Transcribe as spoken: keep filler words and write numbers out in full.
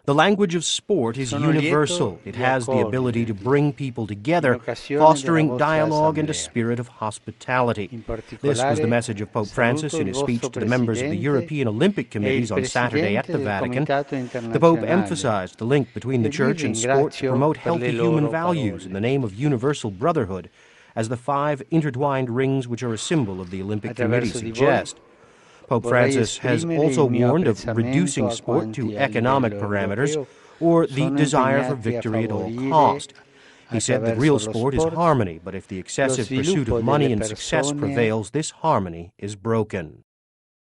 The language of sport is universal. It has the ability to bring people together, fostering dialogue and a spirit of hospitality. This was the message of Pope Francis in his speech to the members of the European Olympic Committees on Saturday at the Vatican. The Pope emphasized the link between the Church and sport to promote healthy human values in the name of universal brotherhood, as the five intertwined rings which are a symbol of the Olympic Committee suggest. Pope Francis has also warned of reducing sport to economic parameters or the desire for victory at all cost. He said that real sport is harmony, but if the excessive pursuit of money and success prevails, this harmony is broken.